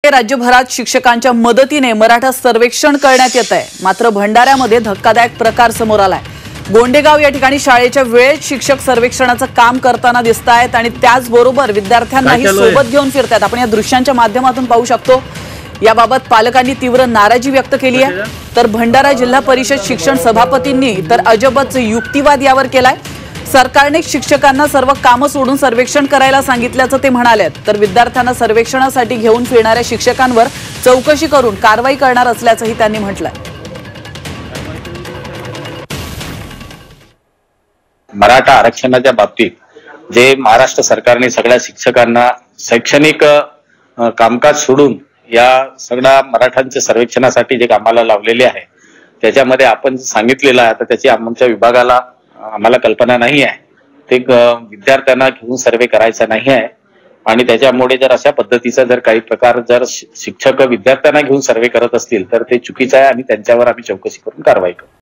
राज्यभरात शिक्षकांच्या मदतीने मराठा सर्वेक्षण करण्यात येत आहे। मात्र भंडाऱ्यामध्ये धक्कादायक प्रकार समोर आलाय। गोंडेगाव या ठिकाणी शाळेच्या वेळेत शिक्षक सर्वेक्षणाचं काम करताना दिसतायत आणि त्याचबरोबर विद्यार्थ्यांनाही सोबत घेऊन फिरतात। आपण या दृश्यांच्या माध्यमातून पाहू शकतो। याबाबत पालकांनी तीव्र नाराजी व्यक्त केली आहे। तर भंडारा जिल्हा परिषद शिक्षण सभापतींनी तर अजबच युक्तिवाद यावर केलाय। सरकारने शिक्षकांना सर्व कामं सोडून सर्वेक्षण करायला सांगितल्याचं ते म्हणाले। तर विद्यार्थ्यांना सर्वेक्षणासाठी घेऊन फिरणाऱ्या शिक्षकांवर चौकशी करून कारवाई करणार असल्याचंही त्यांनी म्हटलंय। मराठा आरक्षणाच्या बाबतीत जे महाराष्ट्र सरकारने सगळ्या शिक्षकांना शैक्षणिक कामकाज सोडून या सगळ्या मराठ्यांच्या सर्वेक्षणासाठी जे कामाला लावलेले आहे त्याच्यामध्ये आपण सांगितलेलं आहे। आता त्याची आमच्या विभागाला आम्हाला कल्पना नाही आहे। ते विद्यार्थ्यांना घेऊन सर्वे करायचा नाही आहे आणि त्याच्यामुळे जर अशा पद्धतीचा जर काही प्रकार जर शिक्षक विद्यार्थ्यांना घेऊन सर्वे करत असतील तर ते चुकीचं आहे आणि त्यांच्यावर आम्ही चौकशी करून कारवाई करू।